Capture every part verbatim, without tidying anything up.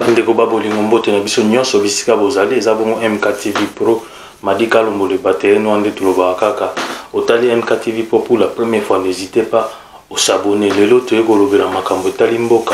ndeko babolingo mbote na biso nyonso bisika bozali eza bongo M K T V Pro Madika Lombole bateri no ande tuloba kaka otali M K T V Pro pour la première fois, n'hésitez pas au s'abonner lelo toye kolobela makambo etali mboka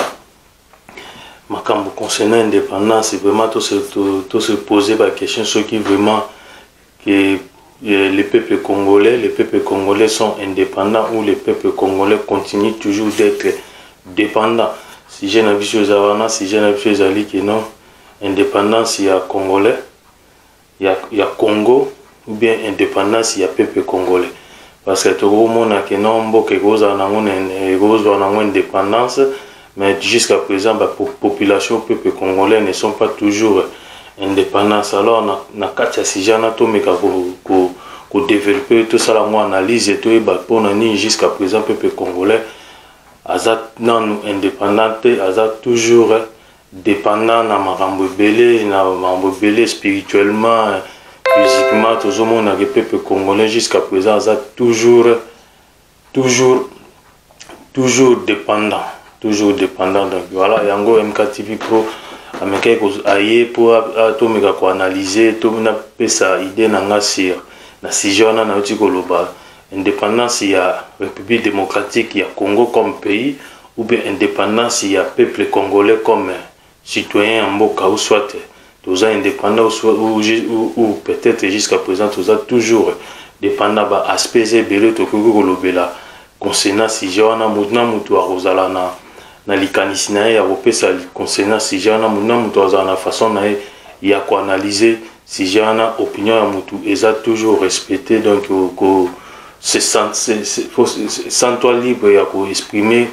makambo concernant indépendance vraiment tout se tout se poser la question ce qui vraiment que les peuples congolais les peuples congolais sont indépendants ou les peuples congolais continuent toujours d'être dépendants. Si j'ai un vision zavana, si j'ai un vision zali qui non indépendance il y a congolais, il y a il y a Congo ou bien indépendance il y a peuple congolais. Parce que tout le monde a que non beaucoup cause en en indépendance, mais jusqu'à présent la population peuple congolais ne sont pas toujours indépendants. Alors na na katia si j'ai un atome ko ko développer tout ça la moi analyse et tout et pour nani jusqu'à présent peuple congolais azat non indépendante azat toujours dépendant na makambo belé na makambo belé spirituellement physiquement tout le monde a le peuple congolais jusqu'à présent azat toujours toujours toujours dépendant toujours dépendant. Donc voilà yango M K T V Pro ameka ko aye pour to meka ko analyser to na pesa idée na ngasi na sijona na uti koloba indépendance il y a République démocratique, il y a Congo comme pays, ou bien indépendance, il y a peuple congolais comme citoyen en Mboka, ou soit tous indépendants, ou, ou, ou, ou peut-être jusqu'à présent, tous toujours dépendants de l'aspect zébélé, tout le monde concernant si j'ai un mouvement, moutou à Rosala, na likanisina ya repesa concernant si j'ai un mouvement, moutou à la façon, il y a quoi analyser si j'ai une opinion à moutou, et ça toujours respecté, donc, c'est sans toi libre il y a pour exprimer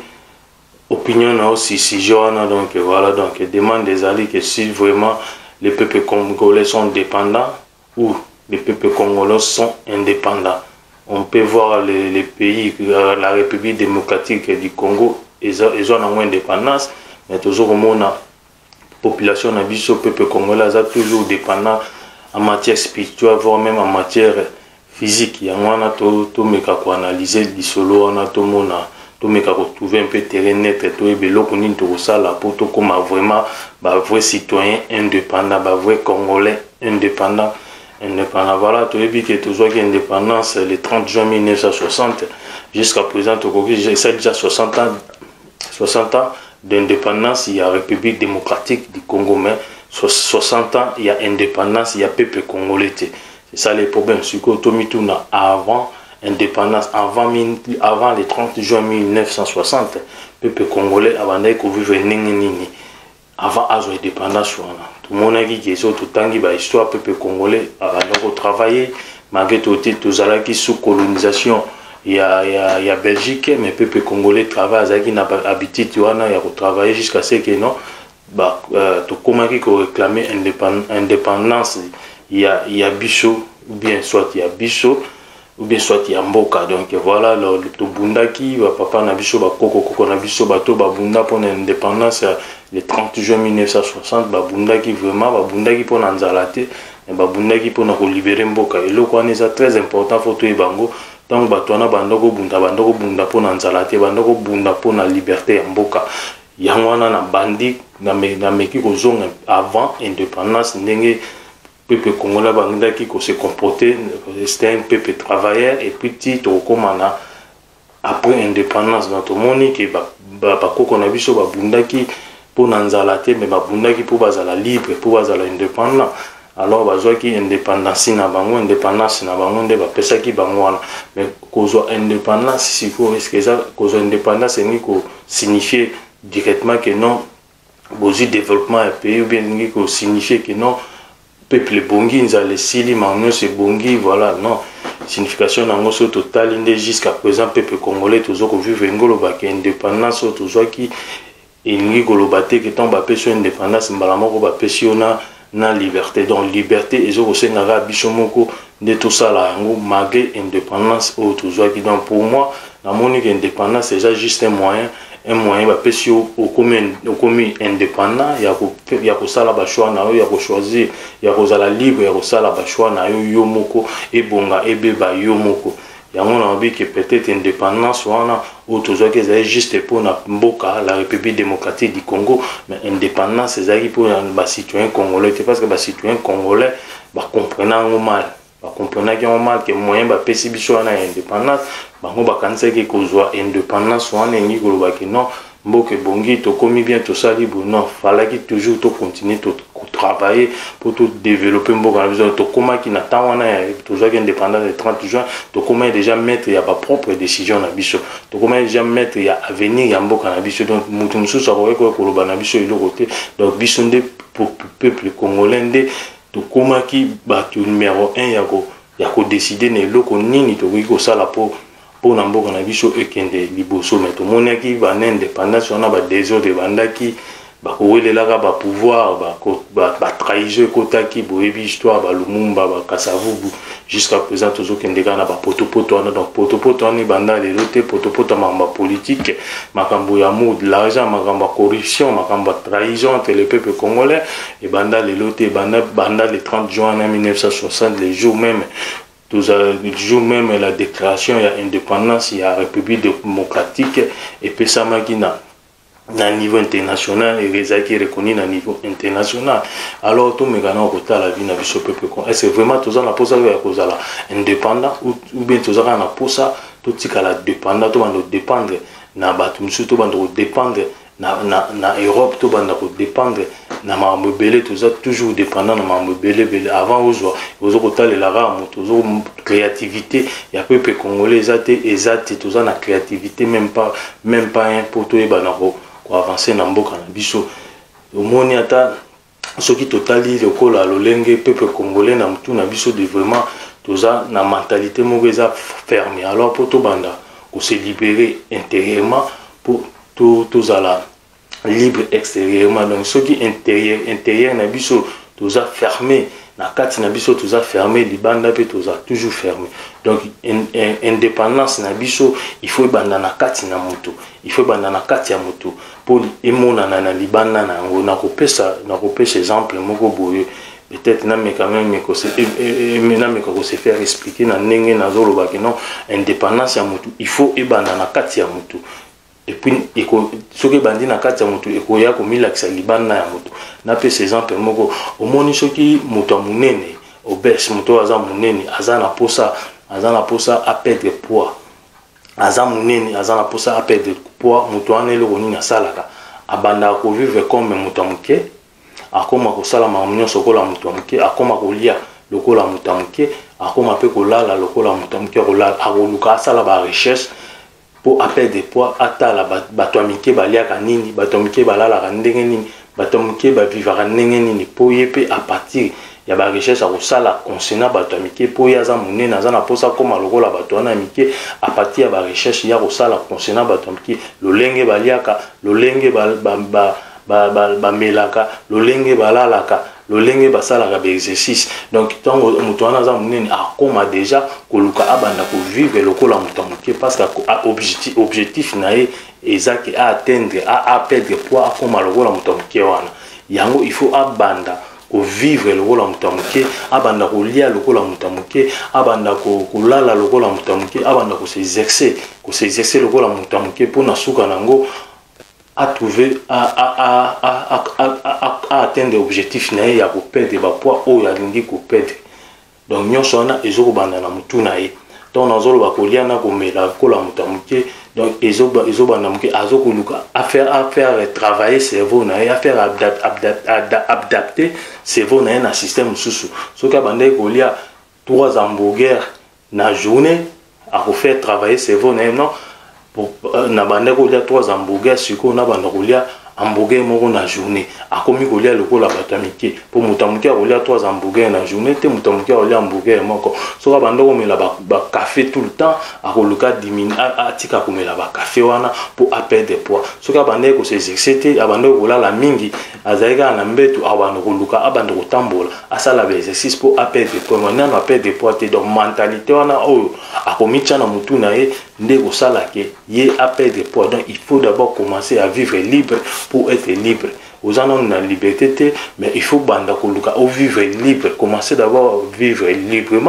opinion aussi si jeune donc voilà donc demande des alliés que si vraiment les peuples congolais sont dépendants ou les peuples congolais sont indépendants. On peut voir les, les pays, la République démocratique du Congo, ils ont une indépendance, mais toujours au monde la population na biso peuple congolais a toujours dépendant en matière spirituelle voire même en matière physique. Il y a un to to meka ko analyser lisolo on a to mona to meka ko trouver un peu terrain net to ebelo ko ni to sala pour to comme vraiment ba vrai citoyen indépendant ba vrai congolais indépendant indépendant. Voilà to ebi que toujours que indépendance le trente juin mille neuf cent soixante jusqu'à présent to ko c'est déjà soixante ans soixante ans d'indépendance. Il y a République démocratique du Congo, mais soixante ans il y a indépendance, il y a peuple congolais. C'est ça les problèmes. Ce que Tomituna avant indépendance, avant, avant le trente juin mille neuf cent soixante, le peuple congolais avant d'être vivre nini avant l'indépendance indépendance. Tout le monde a dit que c'est tout le temps l'histoire peuple congolais avant de travailler malgré tout tous qui sous colonisation. Il y a il y a il y a Belgique mais le peuple congolais travaille à qui n'a pas habité tu vois il y a travailler jusqu'à ce que non bah tout comment qui réclamer indépendance. Il y a, il y a Bicho, ou bien soit il y a Bicho, ou bien soit il y a Mboka. Donc voilà, le, le Bundaki, papa na Bicho, Koko Koko na Bicho, Bato, Bunda pour l'indépendance, le trente juin mille neuf cent soixante, Bundaki vraiment, Bundaki pour l'Anzalate, et Bundaki pour nous libérer Mboka. Et le quoi est très important, faut tout Bango. Donc Batouana Bandoko Bunda, Bandoko Bunda pour l'Anzalate, Bandoko Bunda pour la liberté Mboka. Yangwana na bandi, na meki kozonga avant indépendance, n'enge peuple congolais bangda qui se comportait c'était un peuple travailleur et puis titre comme après indépendance dans tout le monde qui ba ba koko na biso ba bundaki pour nanzalate mais ba bundaki pour bazala libre pour bazala indépendant. Alors bazwa ki indépendance na bango indépendance na bango nde ba pesa ki bango wana mais kozo indépendance si faut est-ce que ça kozo indépendance ni ko signifier directement que non bozi développement un pays ou bien ni ko signifier que non peuple bongi nzale sili mangno c'est bongi voilà non signification nango so total inde jusqu'à présent peuple congolais toujours ko vivre ngolo ba ke indépendance toujours qui ingi golobate que ton ba peso indépendance mbala moko ba pesiona na liberté donc liberté ezo ko senga biso moko de tout ça là ngo malgré indépendance ou toujours qui donc pour moi la monique indépendance c'est déjà juste un moyen un moyen ba pesio au commun au commun indépendant ya ko ya ko sala ba choix na yo ya ko choisir ya ko zala libre ya ko sala ba choix na yo yo moko e bonga e beba yo moko yango na bi que peut-être indépendance wana ou toujours que c'est juste pour na mboka la République démocratique du Congo, mais indépendance c'est pour les citoyens congolais, parce que les citoyens congolais ba comprendre mal, ba comprendre mal que moyen ba pesi biso na indépendance, bango ba kanisa ke kozwa indépendance wana ngi koloba ke non mboke bongi to komi bien to sali bon non fallait toujours to continuer to travailler pour tout développer mboka to koma ki na tawana toujours indépendance le trente juin to koma déjà mettre ya ba propre décision na biso to koma déjà mettre ya avenir ya mboka na biso donc mutu mususu akoki ko koloba na biso ilo côté donc biso nde pour peuple congolais nde to koma ki ba numéro un ya ko ya ko décider ne loko nini to ko sala pour pour na mboka na biso ekende liboso mais to monaki ba indépendance on a ba désordre bandaki ba kowelela ba pouvoir ba ba trahison kotaki boyebi histoire ba Lumumba ba Kasavubu jusqu'à présent toujours kende kana ba potopoto on a donc potopoto on banda les loté potopoto mamba politique makambo ya mou de l'argent makambo corruption makambo trahison entre le peuple congolais et banda les loté banda banda le trente juin mille neuf cent soixante les jours même le jour même la déclaration il y a indépendance il y a République démocratique et puis ça makina na niveau international et les acquis reconnus à niveau international alors tout megana kota la vie na biso peuple est c'est vraiment tout ça la posa ya kozala indépendant ou bien tout ça na posa tout tika la dépendant tout bando dépendre na batu musu tout bando dépendre na na na Europe tout bando dépendre na mambo belé tout ça toujours dépendant na mambo belé belé avant ozo ozo kotala la rame toujours créativité ya peuple congolais zate ezate tout ça na créativité même pas même pas un pour tout ba na ko avancer na mboka na biso omoni ata soki totali lokola lolenge peuple congolais na mutu na biso de vraiment tout ça na mentalité moko eza fermée alors pour tout banda ko se libérer intérieurement pour tout tout ça là libre extérieurement donc ce qui intérieur intérieur na biso tout ça fermé na kati na biso tout ça fermé libanda pe tout ça toujours fermé donc in, in, indépendance na biso il faut banda na kati na mutu il faut banda na kati ya mutu pour emona na na libanda na ngo na kopesa na kopesa exemple moko boye peut-être na mais quand même mais ko se na mais ko se faire expliquer na ndenge na zoloba que non indépendance ya mutu il faut ebanda na kati ya mutu et puis ce que bandi na kati ya mutu ekoya ko milakisa libanda ya mutu na pe ces exemple moko omoni soki mutu munene obese mutu aza munene aza na posa aza na posa a perdre poids aza munene aza na posa a perdre poids mutu anele ko nina salaka abanda ko vivre comme mutu muke akoma ko sala mamunyo sokola mutu muke akoma ko lia lokola mutu muke akoma pe ko lala lokola mutu muke ko lala akoluka sala ba recherche pour appel de poids atala batomike baliaka nini batomike balala ndenge nini batomike ba vivra ndenge nini po yepe à partir ya ba recherche ko sala concernant batomike po yaza munene za na posa koma lokola batona mike à partir ya ba recherche ya ko sala concernant batomike lolenge baliaka lolenge ba ba ba ba melaka lolenge balalaka lolenge basalaka ba exercice donc tant mutu wana za munene akoma déjà koluka abanda ko vivre lokola mutu muke parce que objectif objectif nae ezaki à atteindre à perdre poids akoma lokola mutu muke wana yango il faut abanda ko vivre lokola mutu muke abanda ko lia lokola mutu muke abanda ko kulala lokola mutu muke abanda ko s'exercer ko s'exercer lokola mutu muke pour na suka nango à trouver à à à à à à atteindre l'objectif nae ya ko perdre ba poids o ya lingi ko perdre donc nyonso wana ezoko banda na mutu nae donc nazolo ba ko lia na ko mela ko la mutu muke donc ezoba ezoba na muke azoko luka à faire à faire travailler cerveau nae à faire adapter cerveau nae na système susu soka banda ko lia trois hamburgers na journée à refaire travailler cerveau nae non pour na banda ko lia trois hamburgers siko na banda ko lia hamburger moko na journée akomi ko lia lokola batamike pour mutamuke ko lia trois hamburgers na journée te mutamuke ko lia hamburger moko soka banda ko mela ba, ba café tout le temps akoluka diminuer atika ko mela ba café wana pour perdre des poids soka banda ko s'exercer abanda ko la mingi azaika na mbetu abanda ko luka abanda ko tambola asala ba exercice pour perdre des poids maintenant na perdre des poids te donc mentalité wana o akomi tshana mutu na ye nde ko sala ke ye a perdre des poids donc il faut d'abord commencer à vivre libre pour être libre. Aux gens ont la liberté, mais il faut banda koluka ou vivre libre. Commencer d'abord à vivre librement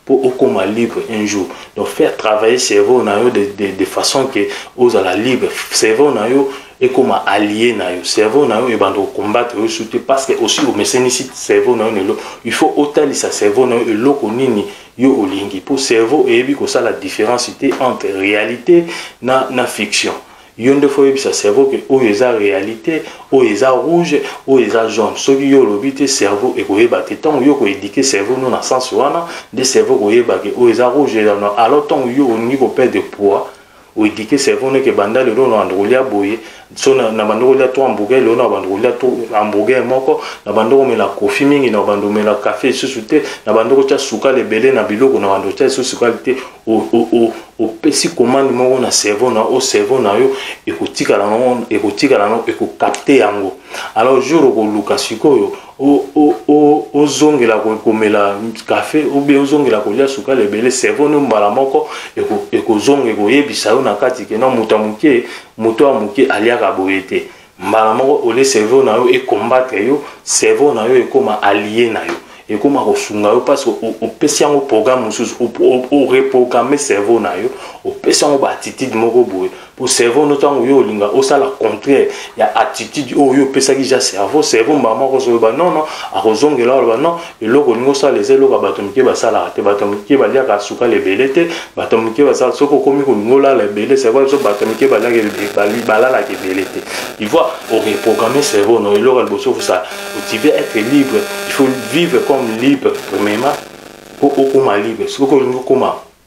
pour okoma libre un jour. Donc faire travailler cerveau na yo de, de, de façon que aux à la libre cerveau na yo et comme allié na yo cerveau na yo et bando combattre yo soutenir parce que aussi au mécanicité cerveau na yo il faut autant sa cerveau na yo loko nini yo olingi pour cerveau et bi ko ça la différence entre réalité na na fiction. Yonde faut yebisa cerveau que o eza réalité o eza rouge o eza jaune ce qui yo lobité cerveau et ko yeba te tant yo ko éduquer cerveau non na sens wana de cerveau ko yeba que o eza rouge alors tant yo oni ko perdre de poids o éduquer cerveau ne que banda le non androlia boye so na na bando lia to hamburger le na bando lia to hamburger moko na bando me la coffee mingi na bando me la café susute na bando cha suka le belé na biloko na bando cha suka te o o o o pesi commande moko na cerveau na o cerveau na yo e ko tika la non e ko tika la non e ko capter yango alors jour ko luka sikoyo o o o o zongela ko komela café ou bien o zongela ko lia suka le belé cerveau no mbala moko e ko e ko zonge ko yebisa yo na kati ke na mutamuke moto amuke aliaka boyete mbala moko ole cerveau na yo e combattre yo cerveau na yo e koma allié na yo et comment resunga yo parce que au pesi yango programme sous au reprogrammer cerveau na yo au pesi yango ba attitude moko boye pour cerveau no tango yo linga au ça la contraire ya attitude o yo pesa ki ja cerveau cerveau mama ko so ba non non a kozongela ba non et loko ningo ça les eloko batomike ba sala te batomike ba lia ka suka le belete batomike ba sala soko komi ko ngola le belete cerveau so batomike ba lia ke bala la ke belete il faut au reprogrammer cerveau no eloko le bosso ça tu veux être libre il faut vivre comme libre premièrement pour au comme libre ce que comme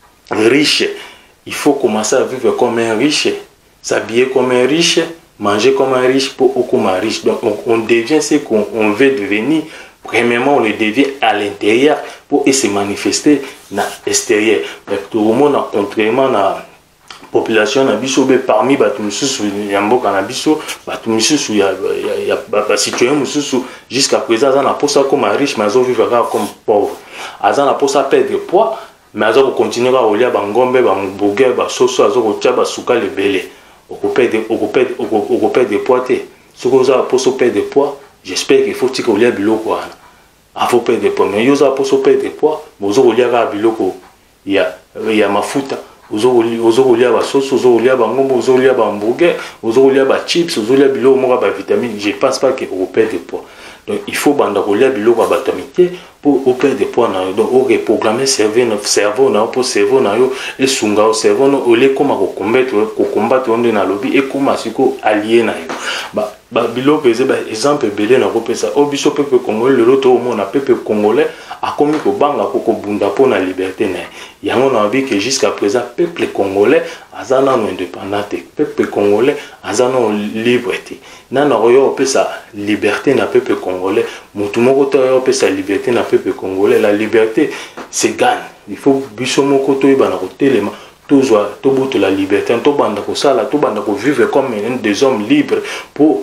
riche il faut commencer à vivre comme un riche s'habiller comme un riche manger comme un riche pour au comme un riche donc on, on devient ce qu'on on veut devenir premièrement on le devient à l'intérieur pour se manifester dans l'extérieur tout le monde contrairement na population na biso be parmi batu mususu ya mboka na biso batu mususu ya ya ba citoyen mususu jusqu'à présent za na posa comme riche mais azo vivre comme pauvre aza na posa perdre poids mais azo continuer à olia ba ngombe ba mboge ba soso azo ko tia ba suka le belé o ko perdre o ko perdre o ko perdre poids te ce que za poso perdre poids j'espère qu'il faut tika olia biloko wana a faut perdre poids mais yo za poso perdre poids bozo olia ga biloko ya ya mafuta ozokolia ba sauce ozokolia ba ngombo ozokolia ba hamburger ozokolia ba chips ozokolia biloko moko ba vitamines je pense pas que on perd de poids donc il faut banda kolia biloko ba vitamines pour au perdre de poids na donc on reprogrammer cerveau notre cerveau na pour cerveau na yo et sunga au cerveau no ole koma ko combattre ko combattre onde na lobby et koma siko allié na yo ba ba biloko ezeba exemple belé na ko pesa obiso peuple congolais le loto mo na peuple congolais a commis ko banga ko ko bunda po na liberté na yango na bi que jusqu'à présent peuple congolais azana no indépendant peuple congolais azana liberté na na yo pesa liberté na peuple congolais mutu moko to yo pesa liberté na peuple congolais la liberté c'est gagne il faut biso moko to ibana ko telema toujours to bout la liberté to banda ko sala to banda ko vivre comme des hommes libres pour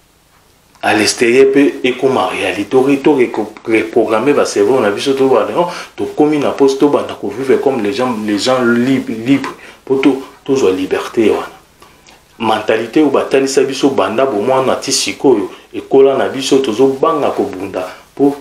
à l'extérieur et comme en réalité to reprogrammer va cerveau on a vu surtout to comme na poste to banda ko vivre comme les gens les gens libres libres pour to toujours liberté wana mentalité ou batali sa biso banda bo mo na tisikoyo et kola na biso tozo banga ko bunda pour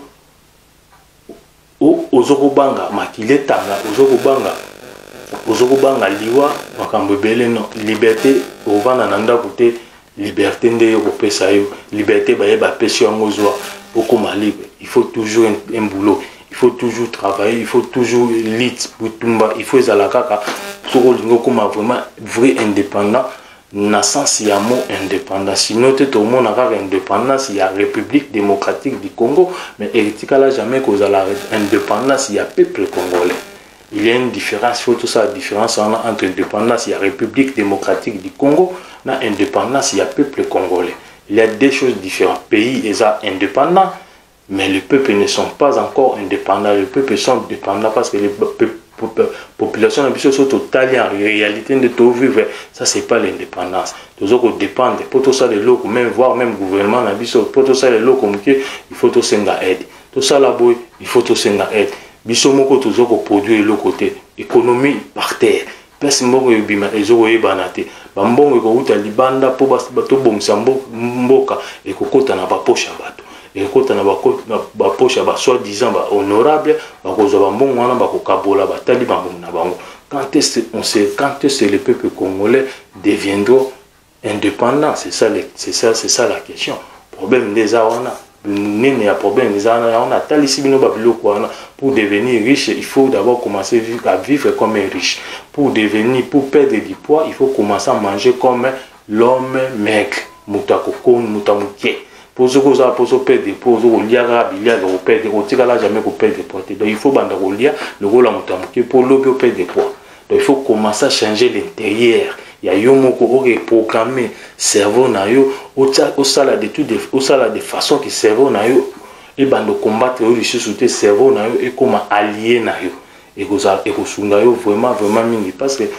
o ozoko banga makile tanga ozoko banga ozoko banga liwa makambo belé non liberté ovana nanda côté liberté nde yo pesa yo liberté ba yeba pesi yango zwa okoma libre il faut toujours un, un boulot il faut toujours travailler il faut toujours lit butumba il faut ezala kaka soko lingo koma vraiment vrai indépendant na sens ya mo indépendant sinon te tout le monde a indépendance il y a République démocratique du Congo mais etika la jamais cause la indépendance il y a peuple congolais il y a une différence il faut tout ça différence entre indépendance il y a République démocratique du Congo na indépendance il y a peuple congolais il y a deux choses différentes pays est indépendant mais les peuples ne sont pas encore indépendants les peuples sont dépendants parce que les population na biso so total en réalité de tout vivre ça c'est pas l'indépendance toujours dépendre pour tout ça les locaux même voir même gouvernement na biso pour tout ça les locaux il faut tout senga aide tout ça là boy il faut tout senga aide biso moko toujours produire le côté économie par terre pesi mbongo yobima ezoko yebana te bambongo ko uta libanda po bato bomsa mboka ekokota na ba poche bato ekota na ba poche ba soi disant ba honorable ba kozwa mbongo wana ba kokabola batali bambongo na bango. Quand est-ce on sait quand est-ce que le peuple congolais deviendra indépendant? C'est ça c'est ça c'est ça la question. Problème des awana nene ya problème des awana on a talisi bino ba biloko wana. Pour devenir riche, il faut d'abord commencer à vivre comme un riche. Pour devenir pour perdre du poids, il faut commencer à manger comme l'homme maigre. Mutako kon mutamuke. Pour ce que ça pour perdre du poids, pour liara bilia le perdre au tigala jamais pour perdre du poids. Donc il faut banda lia le rôle à mutamuke pour l'objet perdre du poids. Donc il faut commencer à changer l'intérieur. Il y a yo moko ore programmer cerveau na yo au sala de tout au sala de façon que cerveau na yo et bando combattre yo sous te cerveau na yo et comment allier na yo et koza et kosunga yo vraiment vraiment mingi parce que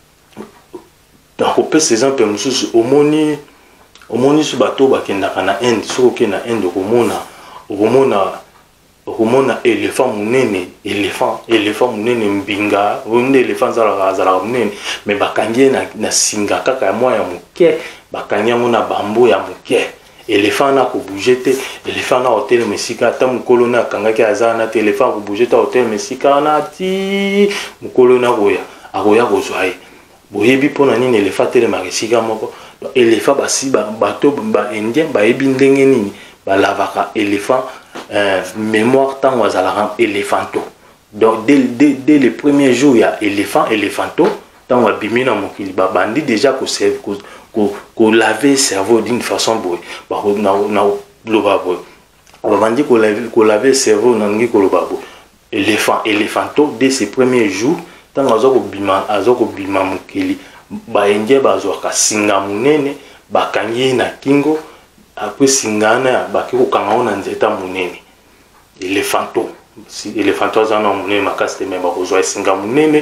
dans kopé ces exemples mususu omoni omoni su bato bakenda kana Inde soko ke na Inde komona komona komona éléphant munene éléphant éléphant munene mbinga wonde éléphant zala zala munene mais bakangie na na singa kaka ya moya muke bakangia mona bambo ya muke éléphant na ko bouger te éléphant na hôtel mesika ta mukolo na kangaki azana te éléphant ko bouger ta hôtel mesika na ti mukolo na koya akoya kozwaye boyebi pona nini éléphant tele marisika moko éléphant basi ba bato ba indien ba yebi ndenge nini ba lavaka éléphant euh, mémoire tant wazala éléphanto. Donc dès, dès, dès le premier jour il y a éléphant éléphanto tant wabimina mokili ba bandi déjà ko serve ko ko ko laver cerveau d'une façon boy ba na na loba boy ba bandi ko laver ko laver cerveau na ngi ko loba boy éléphant éléphanto dès ses premiers jours tant azoko bima azoko bima mokili ba enje bazwa ka singa munene bakangi na kingo après singana ba ki ko kanga na nzeta munene éléphanto si éléphanto zana munene makaste me ba kozwa singa munene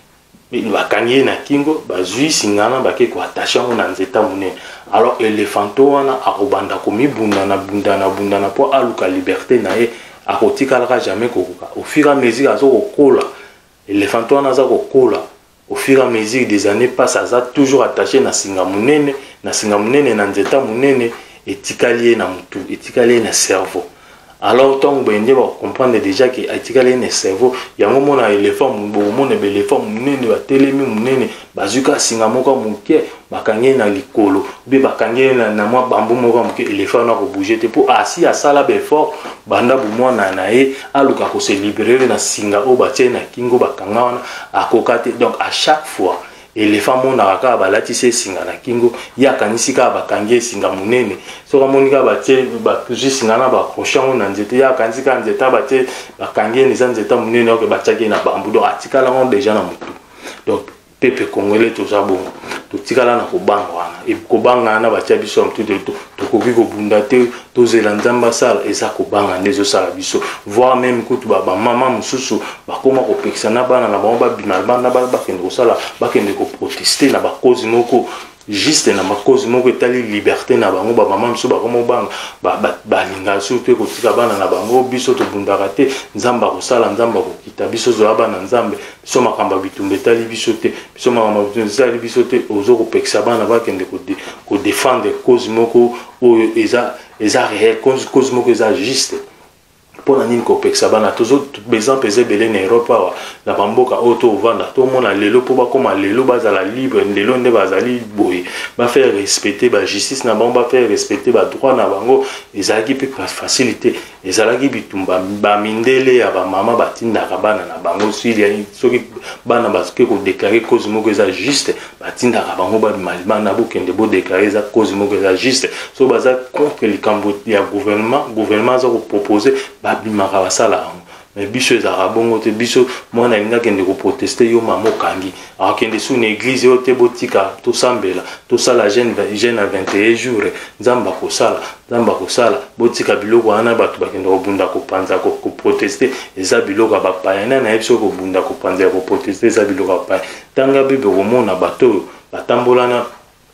bakangi na kingo bazui singana ba ki ko attacher na nzeta munene. Alors éléphanto wana akobanda ko mibunda na bunda na bunda na po aluka liberté na ye akotika la jamais kokuka au fur et à mesure azoko kola éléphanto wana azoko kola au fur et à mesure des années passent aza toujours attaché na singa munene na singa munene na nzeta munene etikalié na mutu etikalié na cerveau. Alors tant que vous comprendre déjà que etikalié na cerveau yango mona éléphant mbo mona éléphant munene ba telemi munene bazuka singa moko muke bakangi na likolo be bakangi na na mwa bambu moko muke éléphant na ko bouger te pour asi asala be fort banda bu mwana na ye aluka ko se libérer na singa o ba na kingo bakanga wana akokate. Donc à chaque fois éléphant mona kaka balati se singa na kingo ya kanisika bakangi singa munene so ka monika batie ba juste singa na ba crochet na nzete ya kanisika nzeta batie bakangi ni nzeta munene o ke bachaki na bambu do atikala on déjà na mutu. Donc peuple congolais tout ça bon tout tikala na ko banga wana e ko banga na batia biso mtu de to to ko ko bunda te to zelanzamba sala eza ko banga ndezo sala biso voir même kutu ba mama mususu ba koma ko pekisana bana na ba bima bana ba ba kende ko sala ba kende ko protester na ba cause moko juste na ma cause moko etali liberté na bango ba mama mususu ba komo banga ba ba linga surtout ko tika bana na bango biso to bundaka te nzamba ko sala nzamba ko kita biso zo bana nzambe biso makamba bitumbe etali biso te biso makamba bitumbe etali biso te ozo ko pekisa bana ba kende ko ko défendre cause moko o eza eza réel cause cause moko eza juste pour nani ko pekisa bana tozo exemple ezebele na Europe wa na bamboka auto vanda to mona lelo po ba koma lelo bazala libre lelo nde bazali boye ba faire respecter ba justice na bango ba faire respecter ba droit na bango ezalaki pe facilité ezalaki bitumba ba mindele ya ba mama batindaka bana na bango sili soki bana baske ko déclarer cause moko eza juste batindaka bango ba malima na bokende bo déclarer za cause moko eza juste so baza contre le cambo ya gouvernement gouvernement za ko proposer bimaka basala mais biso ezaka bongo te biso mwana linga kende ko protester yo mama kangi akende su na église yo te botika to sambela to sala jeune jeune à vingt et un jours nzamba ko sala nzamba ko sala botika biloko wana batu bakende ko bunda ko panza ko protester eza biloko ba payana na biso ko bunda ko panza ko protester eza biloko ba tanga bibe ko mona bato batambola na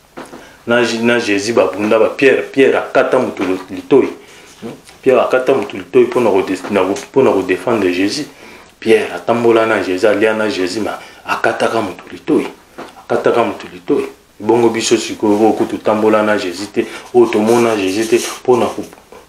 na Jésus ba bunda ba Pierre Pierre akata mutu litoi Pierre akata mutu litoi pona ko pona ko défendre Jésus. Pierre atambola na Jésus alia na Jésus ma akataka mutu litoi akataka mutu litoi bongo biso siko ko tutambola na Jésus te o to mona Jésus te pona ko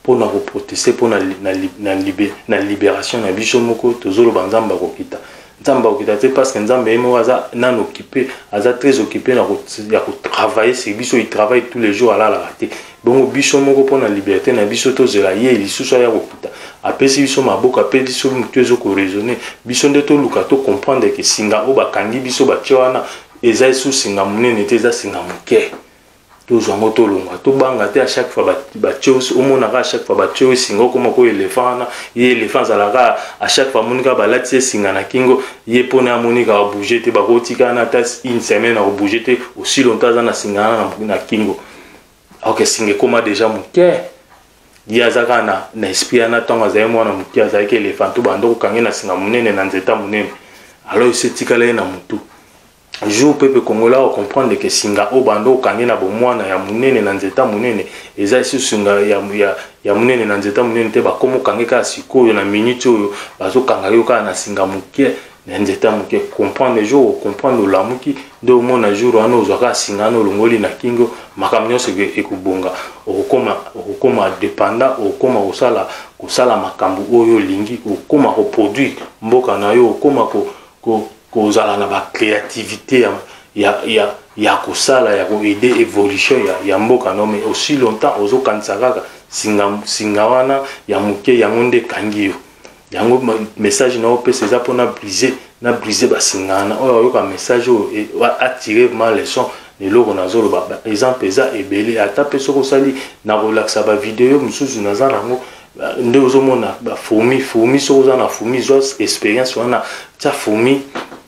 pour na protester pour na na na na libération na biso moko tozolo banzamba kokita nzamba kokita te parce que nzamba emo aza nan occupé aza très occupé na ya ko travailler c'est biso il travaille tous les jours à la raté bon biso moko pour na liberté na biso tozela ye lisusu ya kokita apesi biso maboko apesi biso mutu ezo ko raisonner biso nde to luka to comprendre que singa o bakangi biso batwana eza sous singa munene te eza singa muke toujours en autolonga to banga te à chaque fois ba ba chose au monde à chaque fois ba chose singa comme ko éléphant na ye éléphant za la à chaque fois monika ba lati singa na kingo ye pona monika ba bouger te ba kotika na ta une semaine à bouger te aussi longtemps za na singa na kingo ok singa comme déjà muke ya zaka na na esprit na tonga za mwana muke za ke éléphant to bando ko kangena singa munene na nzeta munene alors c'est tikala na mutu jour peuple congolais on comprendre que singa o bando kangi na bomwana ya munene na nzeta munene eza isu singa ya ya ya munene na nzeta munene te ba komo kangi ka sikoyo na minute oyo bazo kanga yo ka na singa muke na nzeta muke comprendre jour comprendre la muki do mona jour wana ozaka singa no longoli na kingo makamnyo se ekubonga okoma okoma dépendant okoma osala kosala makambu oyo lingi okoma ko produire mboka na yo okoma ko ko kozala na ba créativité ya ya ya ya kosala ya ko aider évolution ya ya mboka no mais aussi longtemps ozo kansaka singa singa wana ya muke ya ngonde kangio yango message na opesa za pona briser na briser ba singana oyo yo ka message o attirer mal les sons ne loko na zolo ba exemple eza ebele ata peso ko sali na relaxa ba vidéo mususu na za rango nde ozo mona ba fourmi fourmi so za na fourmi zo expérience wana ta fourmi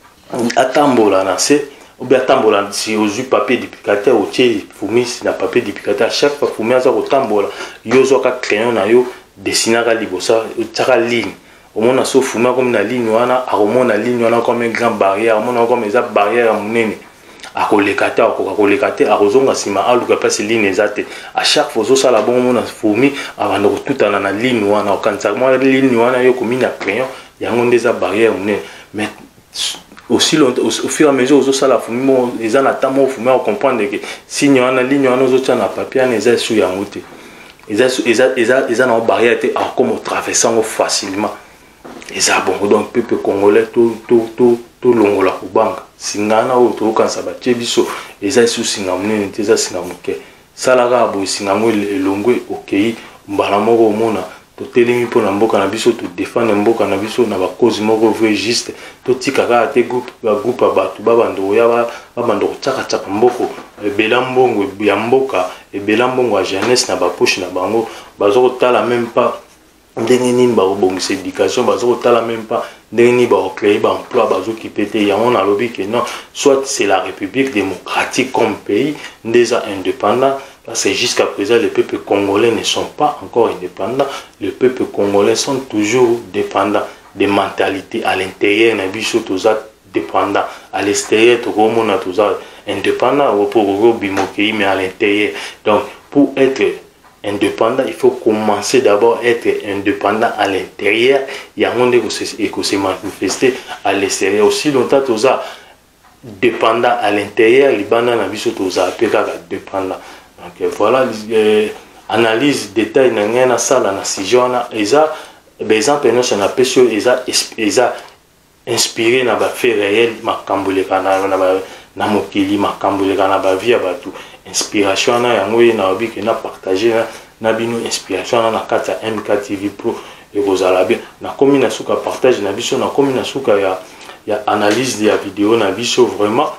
atambola na se ou bien atambola si ozu papier duplicateur ou tie fourmi na papier duplicateur chaque fois fourmi aza ko tambola yo zo ka crayon na yo dessiner ka libosa tsaka ligne au moins so fourmi comme na ligne wana a romona ligne wana comme une grande barrière mona comme eza barrière munene a kolekata a kolekata a rozonga sima a luka pas ligne ezate à chaque fois zo sala bon mona fourmi avant de tout na ligne wana o kansa moi ligne wana yo comme na crayon yango ndeza barrière munene mais aussi au, au fur et à mesure aux ça la fourmi les gens attendent au fourmi à comprendre que si nous avons ligne nous autres na papier les a sous yangote ils a ils a ils a ils ont barrière à comme traversant facilement ils a bon donc peuple congolais tout tout tout tout longola ku banka singana o to kansa ba tchebiso ils a sous singamune teza singamuke salaka bo singamwe elongwe okay mbala moko mona to telemi po na mboka na biso to défendre mboka na biso na ba cause moko vrai juste to tikaka te groupe ba groupe ba tu ba bando ya ba bando tsaka tsaka mboko ebela mbongo ya mboka ebela mbongo ya jeunesse na ba poche na bango bazo tala même pas ndenge nini ba bongisa éducation bazo tala même pas ndenge nini ba créer ba emploi bazo ki pété ya on a lobby que non soit c'est la République démocratique comme pays déjà indépendant. C'est jusqu'à présent, les peuples congolais ne sont pas encore indépendants. Les peuples congolais sont toujours dépendants des mentalités à l'intérieur. Ils sont tous dépendants. À l'extérieur, tout le monde est tous indépendants pour bimokéi, mais à l'intérieur. Donc, pour être indépendant, il faut commencer d'abord à être indépendant à l'intérieur. Il y a un monde qui se manifester à l'extérieur. Aussi longtemps, tous dépendants à l'intérieur, les bandes na biso tous dépendants. Donc voilà, euh, analyse détail na ngena sala na sijona eza exemple nous on appelle sur eza eza inspiré na ba fait réel makambule kana na ba na mokili makambule kana ba vie batu inspiration na yango na obi ke na partager na na bino inspiration na kata M K T V Pro et vous allez bien na komi na suka partage na biso na komi na suka ya ya analyse ya vidéo na biso vraiment.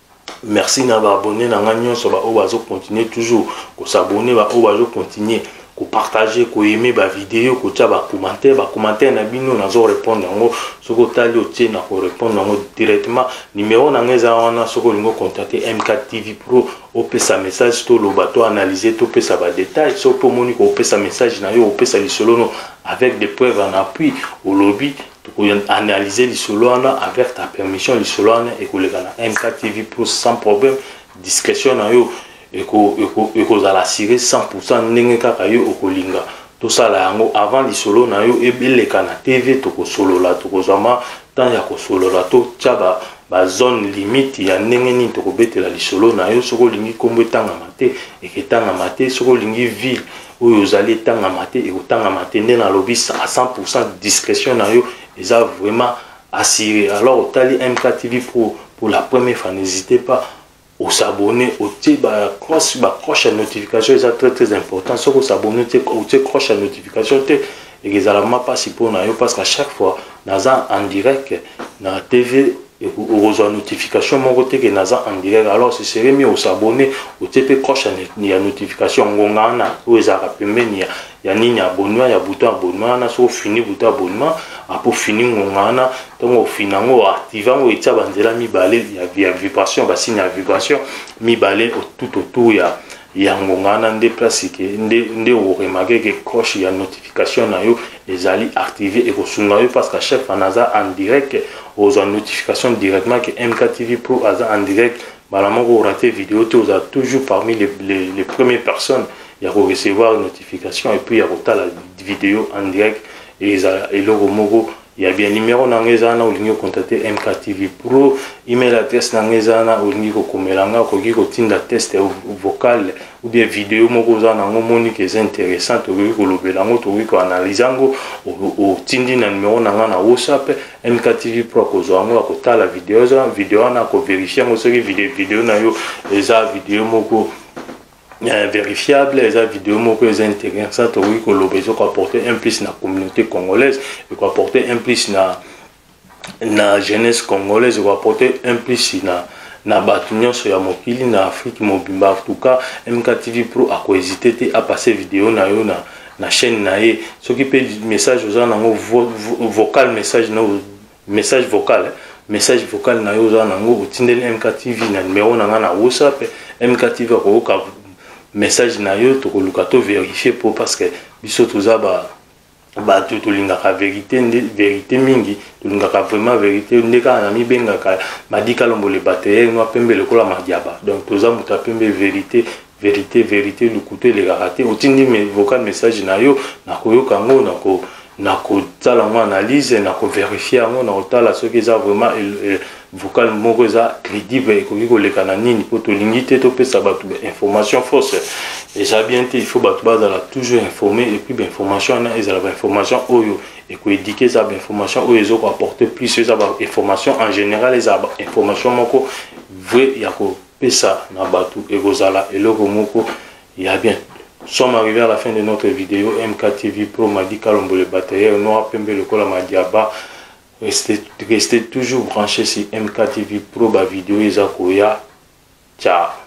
Merci na ba abonné na ngagnon so ba o bazo continuer toujours ko s'abonner ba o bazo continuer ko partager ko aimer ba vidéo ko tia ba commentaire ba commentaire na bino na zo répondre ngo soko tali o tie na ko répondre ngo directement numéro na ngeza wana soko lingo contacter M K T V Pro o pesa message to lo bato analyser to pesa ba détail so po moni ko pesa message na yo o pesa lisolo no avec des preuves en appui au lobby pour analyser les solos avec ta permission les solos et que les M K T V Pro sans problème discrétion na yo et que et que za la tirer cent pour cent ndenge kaka yo okolinga tout ça là yango avant les solos na yo et les kana T V to ko solo la to ko zama tant ya ko solo la to tchaba ba zone limite ya ndenge nini tokobetela lisolo na yo soko lingi kombo etangama te eketangama te soko lingi ville oyo ozali etangama te ekotangama te nde nalobi à cent pour cent discrétion na yo eza vraiment assuré. Alors otali M K T V Pro pour la première fois, n'hésitez pas à s'abonner, au cloche à notification, c'est très très important. Si vous s'abonnez au cloche à notification, et que ça ne pas si pour nous parce qu'à chaque fois, nous avons en direct dans la T V et vous avez une notification mon côté que nous avons en direct. Alors ce serait mieux au s'abonner au cloche à notification. On a où ils appellent il y a ni abonnement, il y a bouton abonnement, on a soit fini bouton abonnement, après fini on a donc au final on active on est à bandela mi balai il y a vibration, bah signe vibration mi balai tout autour il y a il y a on a des places que des des au remarquer que cloche il y a notification na yo les ali activer et au sunga parce qu'à chaque fois on a en direct aux notifications directement que M K T V Pro a en direct, bah la mort au raté vidéo tu as toujours parmi les les, les premières personnes. Il y a recevoir une notification et puis il y a la vidéo en direct et le mogo il y a bien numéro nangezana ou ligne contacter M K T V Pro email adresse nangezana ou ligne komelanga ko ki ko tinda test vocal ou bien vidéo moko zana ngomoni que c'est intéressant to ko lobelango to ko analysango au tindi na numéro nanga na WhatsApp M K T V Pro ko zo ngo ko tala vidéo za vidéo na ko vérifier ngo soki vidéo vidéo na yo eza vidéo moko vérifiable, les vidéos sont intéressantes oui que l'obéissance peut apporter un plus dans la communauté congolaise et peut apporter un plus dans la jeunesse congolaise et peut apporter un plus dans na batunion sur ya mokili na Afrique mobimba. En tout cas M K T V Pro a hésité à passer vidéo na yo na na chaîne na ye ce qui peut message aux gens vocal message na message vocal message vocal na yo za nango tindeli M K T V na numéro na na WhatsApp M K T V ko message na yo to koluka to vérifier pour parce que biso toza ba ba to lingaka vérité vérité mingi to lingaka vraiment vérité ndeka na mi bengaka madika lombo le bateye no pembe le kola madiaba donc toza muta pembe vérité vérité vérité le couteau le karaté otindi me vocal message na yo na koyoka ngo na ko na ko tala mo analyse na ko vérifier ngo na otala ce qui est vraiment vocal moko za crédible et ko le kanani pour to lingité to pesa batu information fausse et ça bien il faut batu bazala toujours informer et puis information na ezala information oyo et ko éduquer ça information oyo ezo ko apporter plus ça information en général les information moko vrai ya ko pesa na batu et gozala et loko moko il y a bien. Nous sommes arrivés à la fin de notre vidéo. M K T V Pro m'a dit Kalombo le batailleur noir pembe le kola madiaba. Restez, restez toujours branchés sur M K T V Pro, ma vidéo Isakoya. Ciao.